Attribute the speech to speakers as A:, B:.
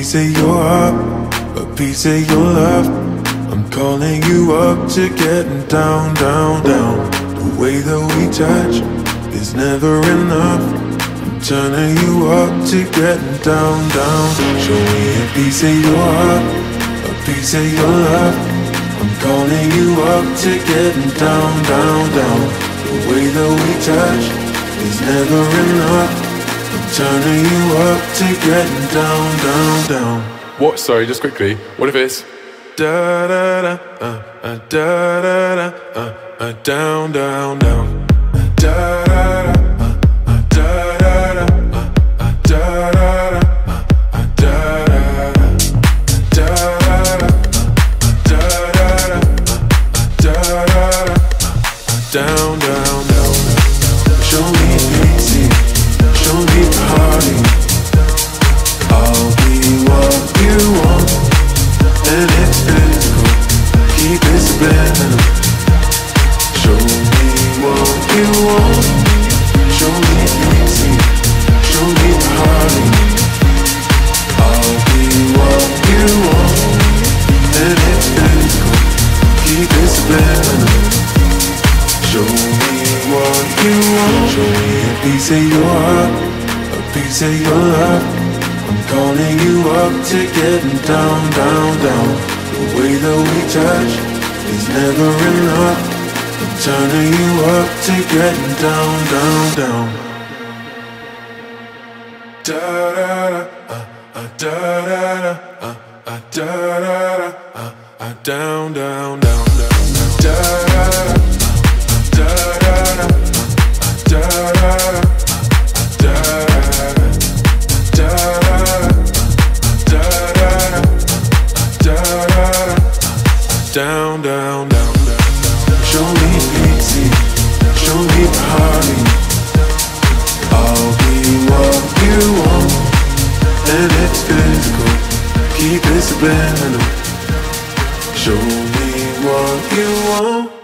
A: piece of your heart, a piece of your love. I'm calling you up to getting down, down, down. The way that we touch is never enough. I'm turning you up to getting down, down. Show me a piece of your heart, a piece of your love. I'm calling you up to getting down, down, down. The way that we touch is never enough. I'm turning you up to getting down, down, down.
B: What? Sorry, just quickly. What if it's
A: da da da da da da down, down, down. Da da da. Down, down, down. Show me easy, show me party. I'll be what you want, and it's physical. Keep it subliminal. Show me what you want. Show me easy, show me party. I'll be what you want, and it's physical. Keep it subliminal. Show me what you want. Show me a piece of your heart, a piece of your love. I'm calling you up to getting down, down, down. The way that we touch is never enough. I'm turning you up to getting down, down, down. Da da da da da da da down, down, down, down. Da da da. Down, down, down, down. Show me easy, show me party. I'll be what you want, and it's physical. Keep it subliminal. Show me what you want.